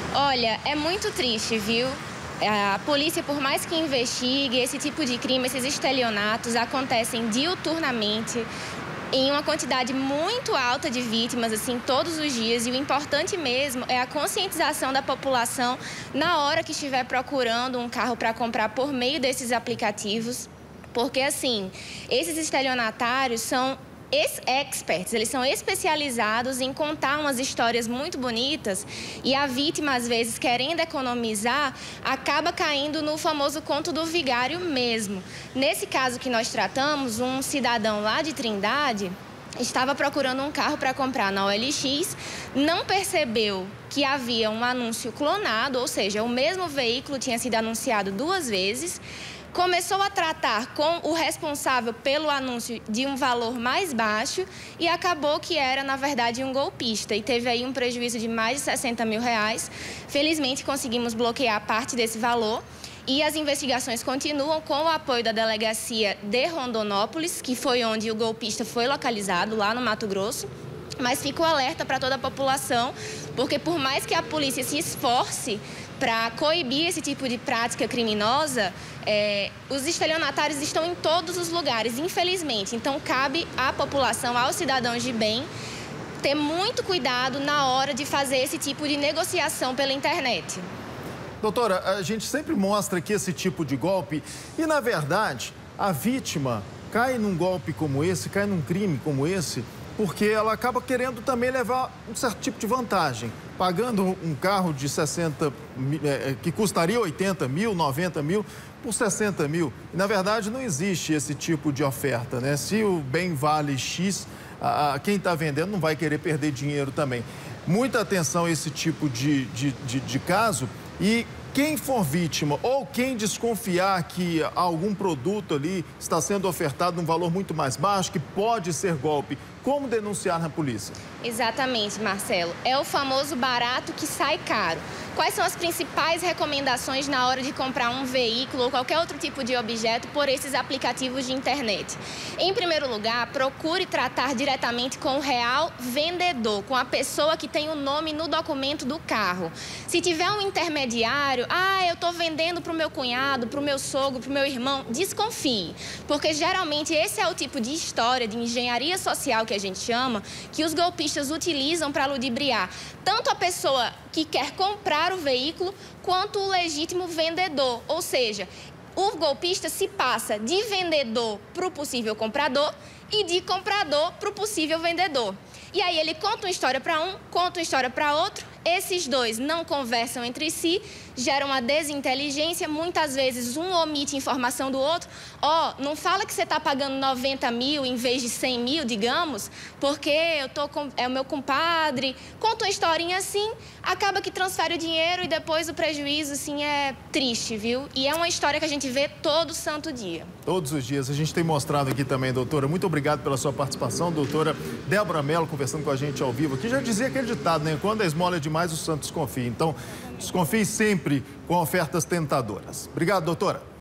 Olha, é muito triste, viu? A polícia, por mais que investigue, esse tipo de crime, esses estelionatos acontecem diuturnamente, em uma quantidade muito alta de vítimas, assim, todos os dias. E o importante mesmo é a conscientização da população na hora que estiver procurando um carro para comprar por meio desses aplicativos. Porque, assim, esses estelionatários são experts, eles são especializados em contar umas histórias muito bonitas e a vítima, às vezes, querendo economizar, acaba caindo no famoso conto do vigário mesmo. Nesse caso que nós tratamos, um cidadão lá de Trindade estava procurando um carro para comprar na OLX, não percebeu que havia um anúncio clonado, ou seja, o mesmo veículo tinha sido anunciado 2 vezes, começou a tratar com o responsável pelo anúncio de um valor mais baixo e acabou que era, na verdade, um golpista. E teve aí um prejuízo de mais de 60 mil reais. Felizmente, conseguimos bloquear parte desse valor. E as investigações continuam com o apoio da Delegacia de Rondonópolis, que foi onde o golpista foi localizado, lá no Mato Grosso. Mas fico alerta para toda a população, porque por mais que a polícia se esforce para coibir esse tipo de prática criminosa, os estelionatários estão em todos os lugares, infelizmente. Então, cabe à população, aos cidadãos de bem, ter muito cuidado na hora de fazer esse tipo de negociação pela internet. Doutora, a gente sempre mostra aqui esse tipo de golpe e, na verdade, a vítima cai num golpe como esse, cai num crime como esse, porque ela acaba querendo também levar um certo tipo de vantagem, pagando um carro de 60, que custaria 80 mil, 90 mil, por 60 mil. E, na verdade, não existe esse tipo de oferta, né? Se o bem vale X, quem está vendendo não vai querer perder dinheiro também. Muita atenção a esse tipo de caso e quem for vítima ou quem desconfiar que algum produto ali está sendo ofertado num valor muito mais baixo, que pode ser golpe, como denunciar na polícia? Exatamente, Marcelo. É o famoso barato que sai caro. Quais são as principais recomendações na hora de comprar um veículo ou qualquer outro tipo de objeto por esses aplicativos de internet? Em primeiro lugar, procure tratar diretamente com o real vendedor, com a pessoa que tem o nome no documento do carro. Se tiver um intermediário, eu estou vendendo para o meu cunhado, para o meu sogro, para o meu irmão, desconfie. Porque geralmente esse é o tipo de história de engenharia social que a gente chama, que os golpistas utilizam para ludibriar tanto a pessoa que quer comprar o veículo, quanto o legítimo vendedor. Ou seja, o golpista se passa de vendedor para o possível comprador e de comprador para o possível vendedor. E aí ele conta uma história para um, conta uma história para outro, esses dois não conversam entre si, geram uma desinteligência, muitas vezes um omite informação do outro. Não fala que você está pagando 90 mil em vez de 100 mil, digamos, porque é o meu compadre. Conta uma historinha assim, acaba que transfere o dinheiro e depois o prejuízo, assim, é triste, viu? E é uma história que a gente vê todo santo dia. Todos os dias. A gente tem mostrado aqui também, doutora. Muito obrigado pela sua participação, doutora Débora Mello, conversando com a gente ao vivo aqui. Já dizia aquele ditado, né? Quando a esmola é demais, o santo desconfia. Então, desconfie sempre com ofertas tentadoras. Obrigado, doutora.